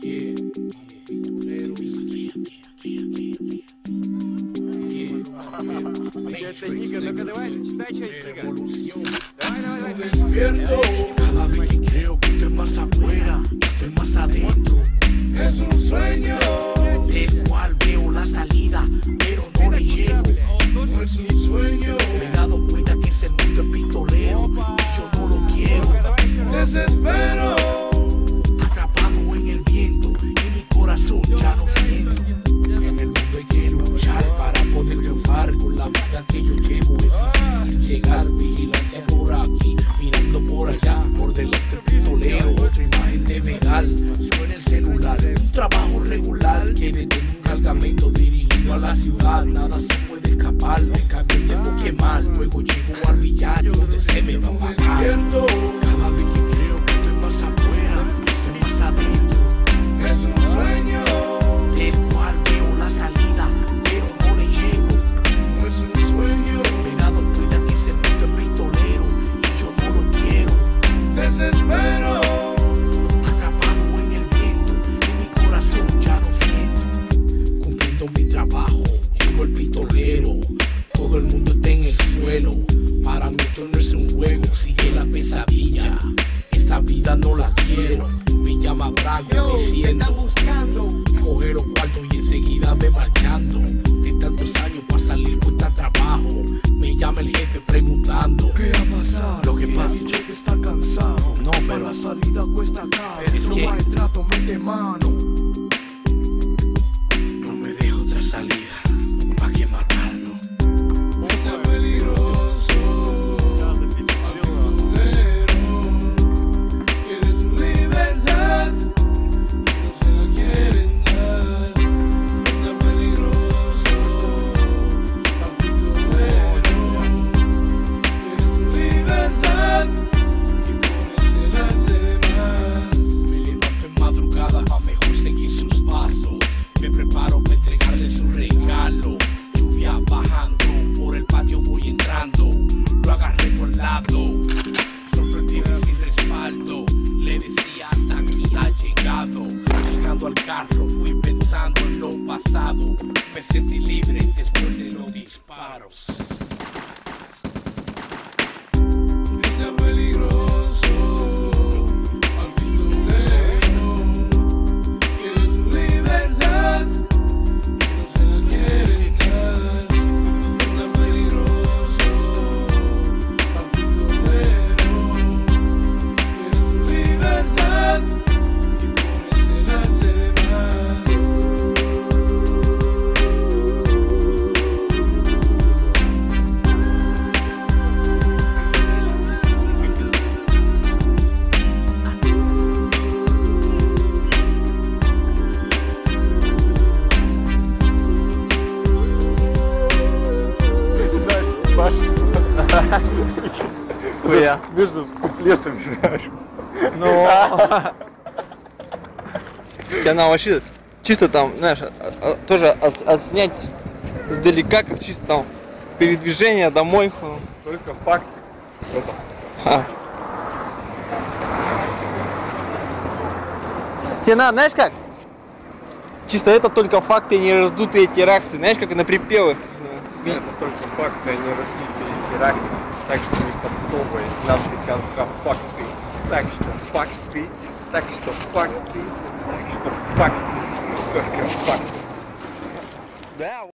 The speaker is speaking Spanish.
Despierto cada vez que creo que estoy más afuera, estoy más adentro. Es un sueño del cual veo la salida, pero no le llego. No es un sueño. Me he dado cuenta que es el mundo el pistolero y yo no lo quiero. Desespero, atrapado en el viento y mi corazón ya no siento. En el mundo hay que luchar para poder triunfar con la vida que yo llevo. Es difícil llegar, vigilancia por aquí, mirando por allá, por delante el pistolero, otra imagen de Vedal, suena el celular, un trabajo regular que detiene un cargamento dirigido a la ciudad, nada se puede escapar, me cambio el tiempo que mal, luego llego al billar donde se me va a bajar. Cada vez que creo que estoy más afuera, estoy más adentro. Es un sueño del cual veo la salida, pero no le llego. No es un sueño. Me he dado cuenta que ese mundo es pistolero y yo no lo quiero. Desespero, atrapado en el viento y mi corazón ya no siento. Cumpliendo mi trabajo, llego el pistolero, todo el mundo está en el suelo. Para mí esto no es un juego, sigue la pesadilla, esa vida no la quiero. Me llama Braga diciendo, coge los cuartos y enseguida ve marchando. De tantos años para salir cuesta trabajo, me llama el jefe preguntando ¿qué ha pasado? Lo que pasa ha dicho que está cansado. No, pero pero la salida cuesta caro. pero es que el trato mete mano. no me dejo otra salida, ¿pa' qué matarlo? Es peligroso, quiere su libertad, no se la quieren dar. Es peligroso, al pistolero, quiere su libertad y por eso la hace más. Me levanto en madrugada pa' mejor seguir sus pasos, me preparo para entregarle su regalo. Lluvia bajando, por el patio voy entrando, lo agarré por el lado, sorprendido y sin respaldo. Le decía hasta aquí ha llegado. Llegando al carro fui pensando en lo pasado, me sentí libre después de los disparos. Que sea peligroso, al pistolero, quiere su libertad, no se la quieren dar. Que sea peligroso, al pistolero, quiere su libertad y por eso la hace más. Хуя. Между куплетами, знаешь. Но... Тебе надо вообще чисто там, знаешь, тоже отснять издалека, как чисто там передвижение домой. Только фактик. Тебе надо, знаешь как? Чисто это только факты, не раздутые теракты. Знаешь, как на припевы. Это только факты, а не разбитые теракты. Так что не подсовывай нам до конца факты. Так что факты, так что факты, так что факты, только факты. Да.